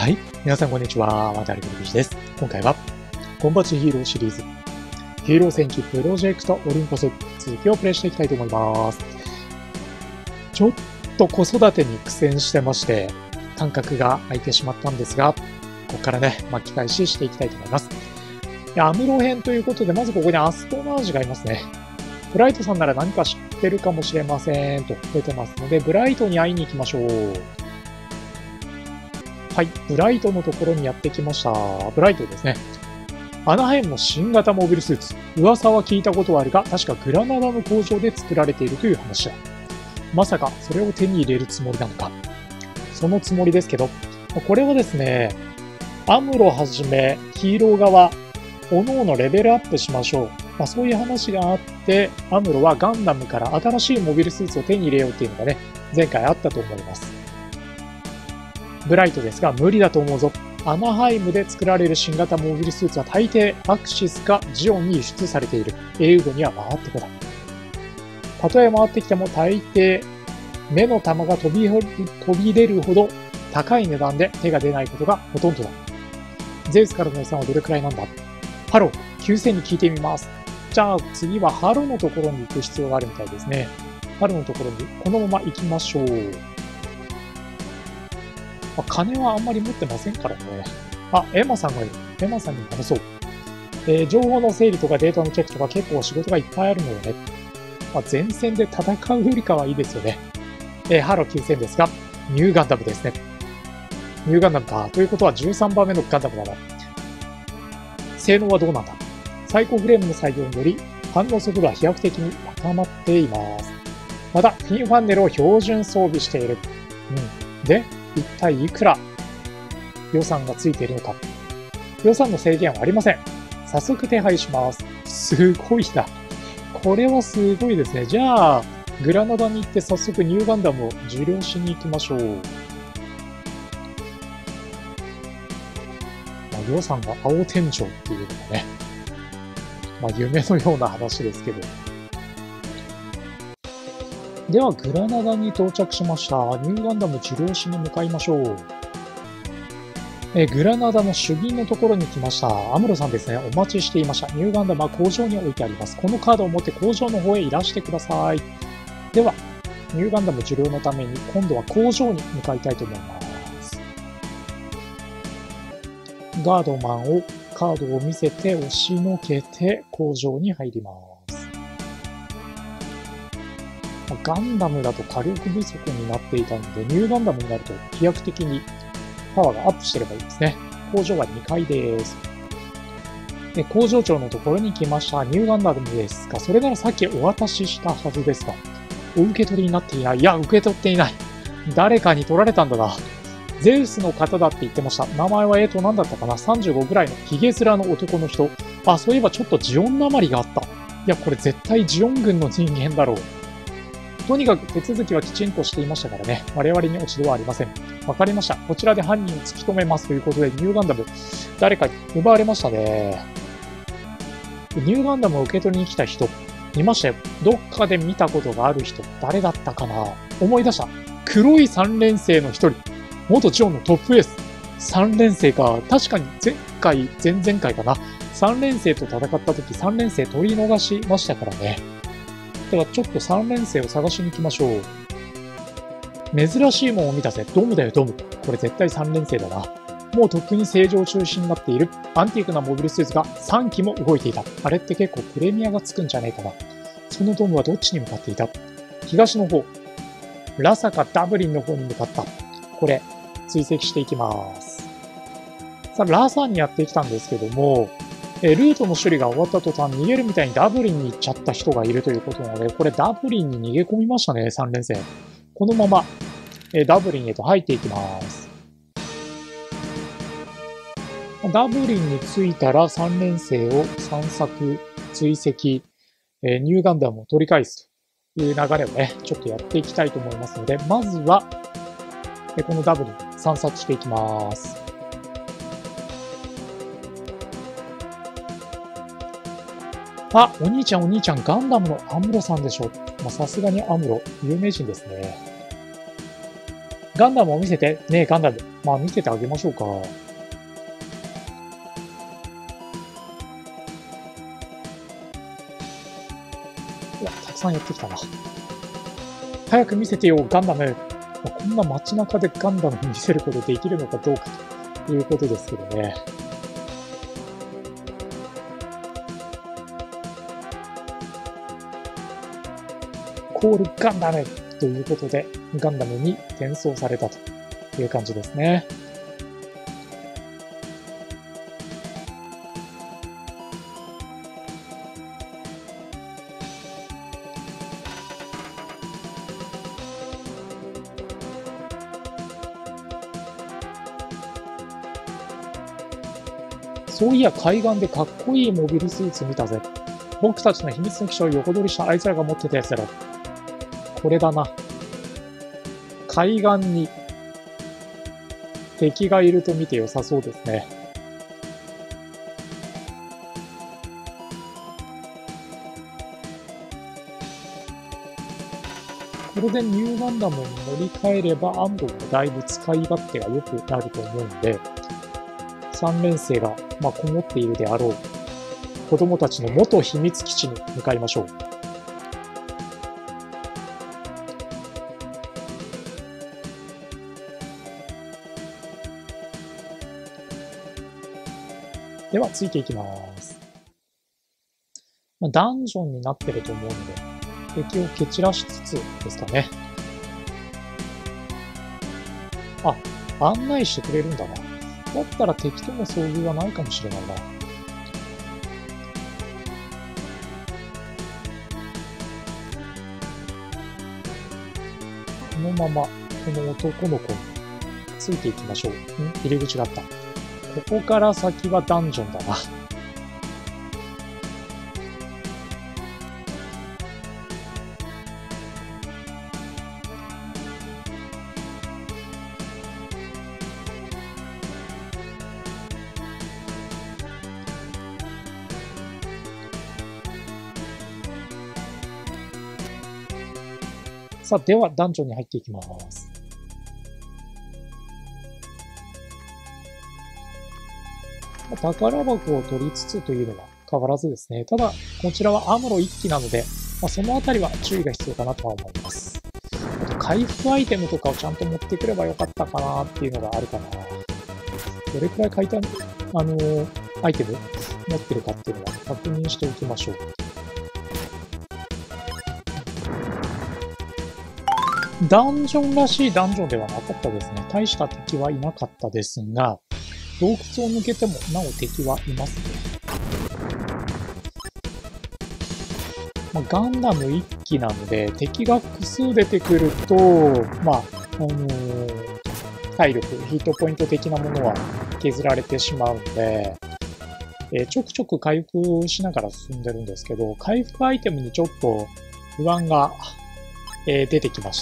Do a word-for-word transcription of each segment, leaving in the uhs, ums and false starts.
はい。皆さんこんにちは。渡辺美希です。今回は、コンバチヒーローシリーズ、ヒーロー戦記プロジェクトオリンポス、続きをプレイしていきたいと思います。ちょっと子育てに苦戦してまして、感覚が空いてしまったんですが、ここからね、巻き返ししていきたいと思います。アムロ編ということで、まずここにアストナージがいますね。ブライトさんなら何か知ってるかもしれませんと出てますので、ブライトに会いに行きましょう。はい、ブライトのところにやってきました。ブライトですね。アナハイムの新型モビルスーツ。噂は聞いたことはあるが、確かグラナダの工場で作られているという話だ。まさかそれを手に入れるつもりなのか。そのつもりですけど、これはですね、アムロはじめヒーロー側、各々レベルアップしましょう。まあ、そういう話があって、アムロはガンダムから新しいモビルスーツを手に入れようっていうのがね、前回あったと思います。ブライトですが、無理だと思うぞ。アナハイムで作られる新型モビルスーツは大抵アクシスかジオンに輸出されている。英雄語には回ってこない。たとえ回ってきても大抵目の玉が飛び飛び出るほど高い値段で手が出ないことがほとんどだ。ゼウスからの予算はどれくらいなんだ？ハロー、きゅうせんに聞いてみます。じゃあ次はハロのところに行く必要があるみたいですね。ハロのところにこのまま行きましょう。まあ、金はあんまり持ってませんからね。あ、エマさんがいる。エマさんに話そう。えー、情報の整理とかデータのチェックとか結構仕事がいっぱいあるのよね。まあ、前線で戦うよりかはいいですよね。えー、ハロきゅうせんですが、ニューガンダムですね。ニューガンダムか。ということはじゅうさんばんめのガンダムだな。性能はどうなんだ？最高フレームの採用により、反応速度は飛躍的に高まっています。また、フィンファンネルを標準装備している。うん。で、一体いくら予算がついているのか。予算の制限はありません。早速手配します。すごいな。これはすごいですね。じゃあ、グラナダに行って早速ニューガンダムを受領しに行きましょう。まあ、予算が青天井っていうのがね、まあ夢のような話ですけど。では、グラナダに到着しました。ニューガンダム受領しに向かいましょう。えグラナダの主銀のところに来ました。アムロさんですね。お待ちしていました。ニューガンダムは工場に置いてあります。このカードを持って工場の方へいらしてください。では、ニューガンダム受領のために今度は工場に向かいたいと思います。ガードマンをカードを見せて押しのけて工場に入ります。ガンダムだと火力不足になっていたので、ニューガンダムになると飛躍的にパワーがアップしてればいいですね。工場はにかいです。で、工場長のところに来ました。ニューガンダムですが、それならさっきお渡ししたはずですが、お受け取りになっていない。いや、受け取っていない。誰かに取られたんだな。ゼウスの方だって言ってました。名前は、えーと、何だったかな ?さんじゅうご ぐらいのヒゲ面の男の人。あ、そういえばちょっとジオンなまりがあった。いや、これ絶対ジオン軍の人間だろう。とにかく手続きはきちんとしていましたからね。我々に落ち度はありません。わかりました。こちらで犯人を突き止めますということで、ニューガンダム、誰かに奪われましたね。ニューガンダムを受け取りに来た人、いましたよ。どっかで見たことがある人、誰だったかな？思い出した。黒い三連星の一人。元ジオンのトップエース。三連星か。確かに前回、前々回かな。三連星と戦った時、三連星取り逃しましたからね。ではちょっと三連星を探しに行きましょう。珍しいもんを見たぜ。ドムだよ、ドム。これ絶対三連星だな。もうとっくに正常中止になっているアンティークなモビルスーツがさんきも動いていた。あれって結構プレミアがつくんじゃねえかな。そのドムはどっちに向かっていた？東の方。ラサかダブリンの方に向かった。これ、追跡していきます。さあ、ラサにやってきたんですけども、えルートの処理が終わった途端、逃げるみたいにダブリンに行っちゃった人がいるということなので、これダブリンに逃げ込みましたね、さん連星。このまま、えダブリンへと入っていきます。ダブリンに着いたらさん連星を散策、追跡、えニューガンダムを取り返すという流れをね、ちょっとやっていきたいと思いますので、まずは、えこのダブリン散策していきます。あ、お兄ちゃんお兄ちゃん、ガンダムのアムロさんでしょ。まあ、さすがにアムロ、有名人ですね。 ガンダムを見せて。ねえ、ガンダム。まあ見せてあげましょうか。うわ、たくさんやってきたな。早く見せてよ、ガンダム。こんな街中でガンダム見せることできるのかどうかということですけどね。コールガンダムということで、ガンダムに転送されたという感じですね。そういや、海岸でかっこいいモビルスーツ見たぜ。僕たちの秘密の機種を横取りしたあいつらが持ってたやつだろ。これだな。海岸に敵がいると見て良さそうですね。これでニューガンダムに乗り換えればアンドもだいぶ使い勝手が良くなると思うんで、さん連星が、まあ、こもっているであろう子供たちの元秘密基地に向かいましょう。では、ついていきます。まあ、ダンジョンになってると思うんで、敵を蹴散らしつつですかね。あ、案内してくれるんだな。だったら敵との遭遇はないかもしれないな。このまま、この男の子についていきましょう。ん？入り口があった。ここから先はダンジョンだな。さあ、では、ダンジョンに入っていきます。宝箱を取りつつというのは変わらずですね。ただ、こちらはアムロ一機なので、まあ、そのあたりは注意が必要かなとは思います。あと、回復アイテムとかをちゃんと持ってくればよかったかなっていうのがあるかな。どれくらい買いたい、あのー、アイテム持ってるかっていうのは確認しておきましょう。ダンジョンらしいダンジョンではなかったですね。大した敵はいなかったですが、洞窟を抜けてもなお敵はいますね。まあ、ガンダムいっ機なので、敵が複数出てくると、まあ、あのー、体力、ヒートポイント的なものは削られてしまうんで、えー、ちょくちょく回復しながら進んでるんですけど、回復アイテムにちょっと不安が、えー、出てきました。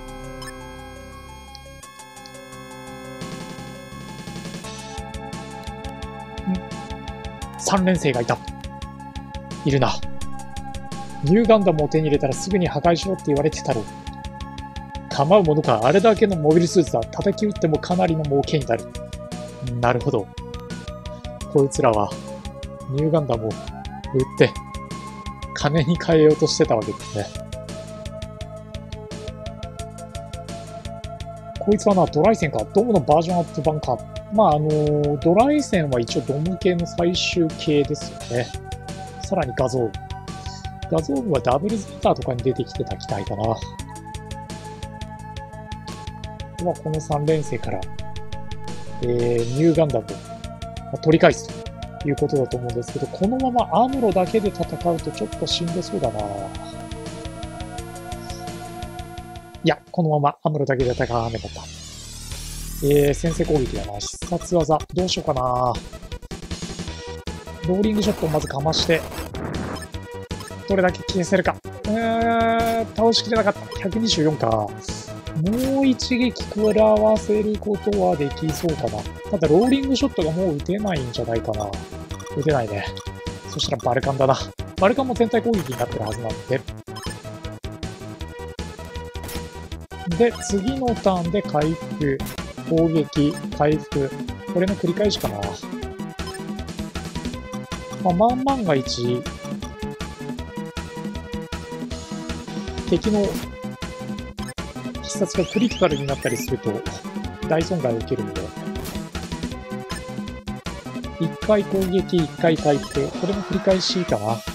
さん連星がいた。いるな。ニューガンダムを手に入れたらすぐに破壊しろって言われてたろう。構うものか、あれだけのモビルスーツだ。叩き撃ってもかなりの儲けになる。なるほど。こいつらは、ニューガンダムを売って、金に変えようとしてたわけですね。こいつはな、ドライセンか。ドムのバージョンアップ版か。まあ、あのー、ドライセンは一応ドム系の最終形ですよね。さらに画像。画像部はダブルズビターとかに出てきてた機体だな。では、このさん連星から、えー、ニューガンダムを取り返すということだと思うんですけど、このままアムロだけで戦うとちょっとしんどそうだな。いや、このままアムロだけで戦わなかった。えー、先制攻撃だな。必殺技。どうしようかな。ローリングショットをまずかまして、どれだけ消せるか。えー、倒しきれなかった。ひゃくにじゅうよんか。もう一撃食らわせることはできそうかな。ただ、ローリングショットがもう撃てないんじゃないかな。撃てないね。そしたらバルカンだな。バルカンも全体攻撃になってるはずなので。 で、次のターンで回復、攻撃、回復。これの繰り返しかな。まあ、万万が一、敵の必殺がクリティカルになったりすると大損害を受けるので、いっかい攻撃、いっかい回復。これの繰り返しかな。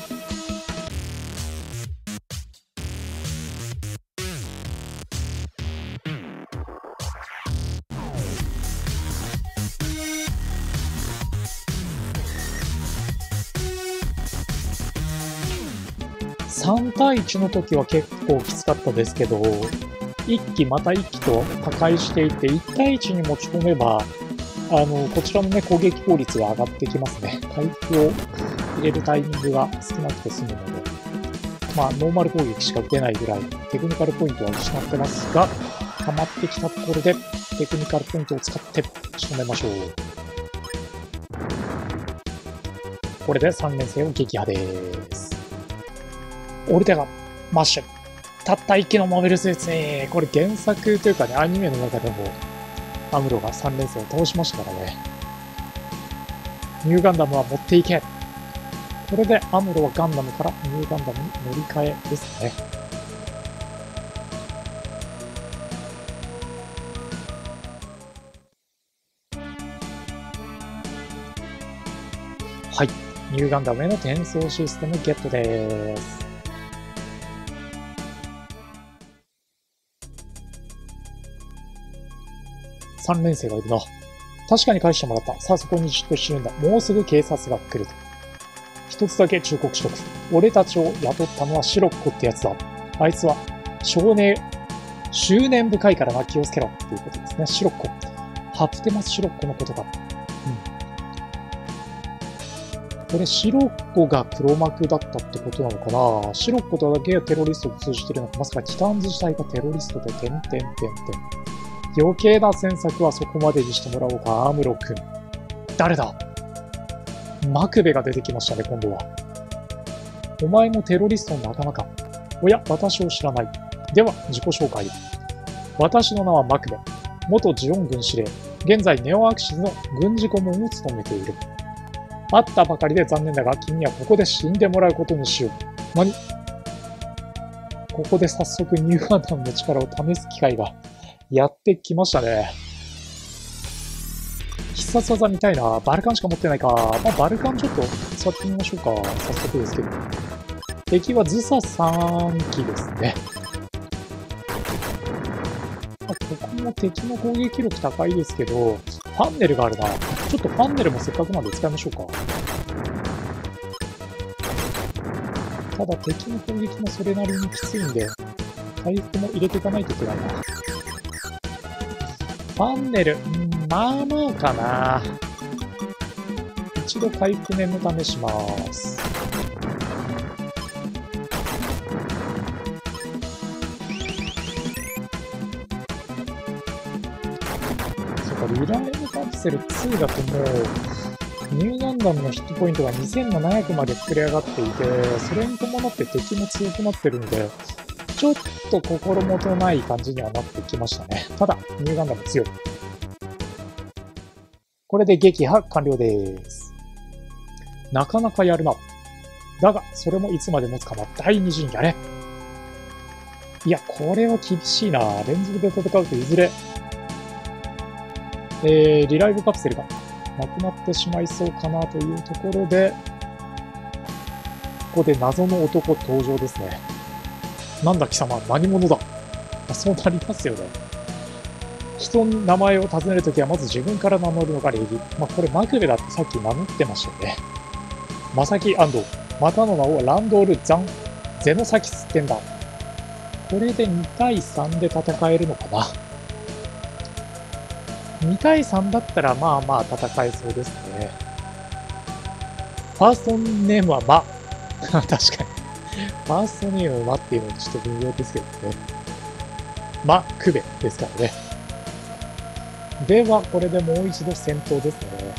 さん対いちの時は結構きつかったですけど、いっ機またいっ機と破壊していて、いち対いちに持ち込めば、あの、こちらのね、攻撃効率が上がってきますね。回復を入れるタイミングが少なくて済むので、まあ、ノーマル攻撃しか打てないぐらい、テクニカルポイントは失ってますが、溜まってきたところで、テクニカルポイントを使って仕留めましょう。これでさん連戦を撃破です。オルテガ、マッシュ。たったいっ機のモビルスーツね。これ原作というかね、アニメの中でも、アムロがさん連戦を倒しましたからね。ニューガンダムは持っていけ。これでアムロはガンダムからニューガンダムに乗り換えですね。はい。ニューガンダムへの転送システムゲットです。さん連星がいるな。確かに返してもらった。さあそこにじっとしてるんだ。もうすぐ警察が来ると。一つだけ忠告しとく。俺たちを雇ったのはシロッコってやつだ。あいつは少年、執念深いからな、気をつけろっていうことですね。シロッコ。ハプテマスシロッコのことか。うん。これシロッコが黒幕だったってことなのかな。シロッコとだけがテロリストと通じてるのか。まさかティタンズ自体がテロリストで、てんてんてんてん。余計な詮索はそこまでにしてもらおうか、アムロ君。誰だ？マクベが出てきましたね、今度は。お前もテロリストの仲間か。おや、私を知らない。では、自己紹介。私の名はマクベ。元ジオン軍司令。現在、ネオアクシスの軍事顧問を務めている。会ったばかりで残念だが、君にはここで死んでもらうことにしよう。何？ここで早速ニューガンダムの力を試す機会がやってきましたね。必殺技見たいな。バルカンしか持ってないか。まあ、バルカンちょっと使ってみましょうか。早速ですけど。敵はズサさん機ですね。まあ、ここも敵の攻撃力高いですけど、ファンネルがあるな。ちょっとファンネルもせっかくなんで使いましょうか。ただ敵の攻撃もそれなりにきついんで、回復も入れていかないといけないな。ファンネル、うん、まあまあかな。一度回復念の試します。そうか、リライブカプセルツーだともう、ニューガンダムのヒットポイントがにせんななひゃくまで膨れ上がっていて、それに伴って敵も強くなってるので、ちょっと心もとない感じにはなってきましたね。ただ、ニューガンダム強い。これで撃破完了です。なかなかやるな。だが、それもいつまで持つかな。第二陣やれ。いや、これは厳しいな。連続で戦うといずれ、えー、リライブカプセルがなくなってしまいそうかなというところで、ここで謎の男登場ですね。なんだ貴様、何者だ。そうなりますよね。人の名前を尋ねるときはまず自分から名乗るのが礼儀。まあ、これマクベだってさっき名乗ってましたよね。マサキ安藤。またの名をランドール・ザン・ゼノサキスってんだ。これでに対さんで戦えるのかな。に対さんだったらまあまあ戦えそうですね。ファーストネームはマ。確かに。ファーストネームはマっていうのはちょっと微妙ですけどね。マクベですからね。では、これでもう一度戦闘ですね。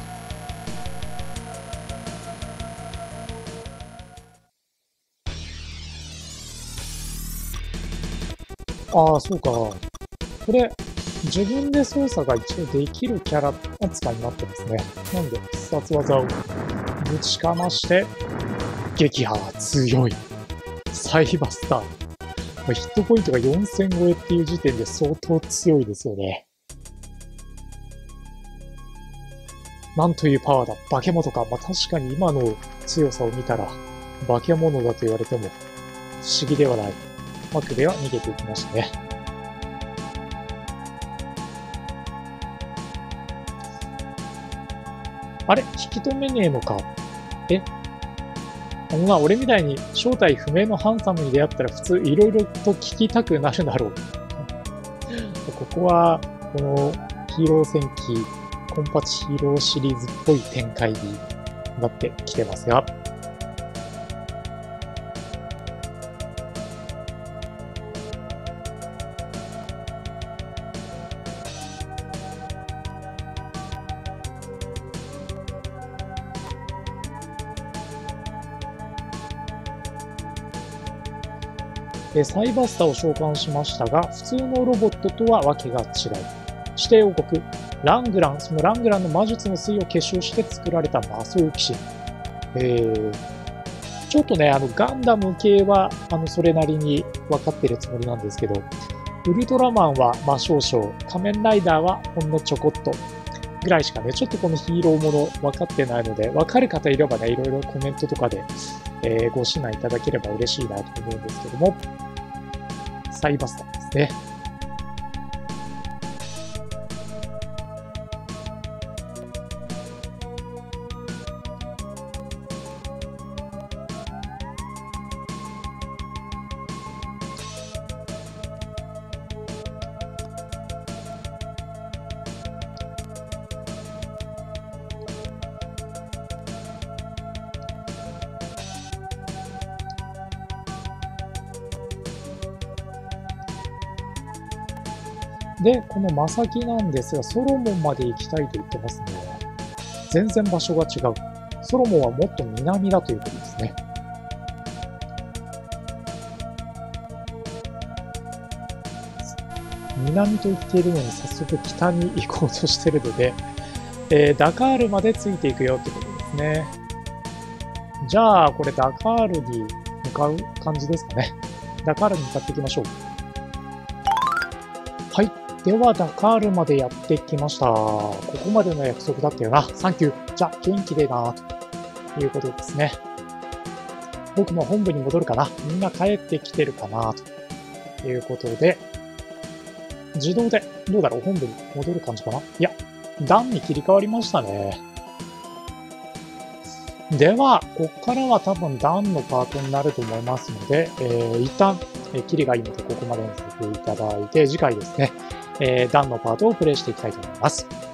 ああ、そうか。 これ、自分で操作が一応できるキャラ扱いになってますね。なんで、必殺技をぶちかまして、撃破強い。サイバスター。ヒットポイントがよんせん超えっていう時点で相当強いですよね。なんというパワーだ。化け物か。まあ、確かに今の強さを見たら、化け物だと言われても不思議ではない。マクベは逃げていきましたね。あれ引き止めねえのか。えあのな、俺みたいに正体不明のハンサムに出会ったら普通いろいろと聞きたくなるだろう。ここは、このヒーロー戦記、コンパチヒーローシリーズっぽい展開になってきてますが。サイバスターを召喚しましたが、普通のロボットとはわけが違う。指定王国、ラングラン、そのラングランの魔術の粋を結集して作られた魔装騎士。えー、ちょっとね、あの、ガンダム系は、あの、それなりに分かってるつもりなんですけど、ウルトラマンは魔少々、仮面ライダーはほんのちょこっとぐらいしかね、ちょっとこのヒーローもの分かってないので、分かる方いればね、いろいろコメントとかで、えー、ご指南いただければ嬉しいなと思うんですけども、サイバスターですね。で、このマサキなんですが、ソロモンまで行きたいと言ってますね。全然場所が違う。ソロモンはもっと南だということですね。南と言っているのに早速北に行こうとしているので、えー、ダカールまでついていくよってことですね。じゃあ、これダカールに向かう感じですかね。ダカールに向かっていきましょう。はい。では、ダカールまでやってきました。ここまでの約束だったよな。サンキュー。じゃあ、元気でな。ということですね。僕も本部に戻るかな。みんな帰ってきてるかな。ということで、自動で、どうだろう、本部に戻る感じかな。いや、ダンに切り替わりましたね。では、ここからは多分ダンのパートになると思いますので、えー、一旦、えー、キリがいいのでここまでにさせていただいて、次回ですね、えー、ダンのパートをプレイしていきたいと思います。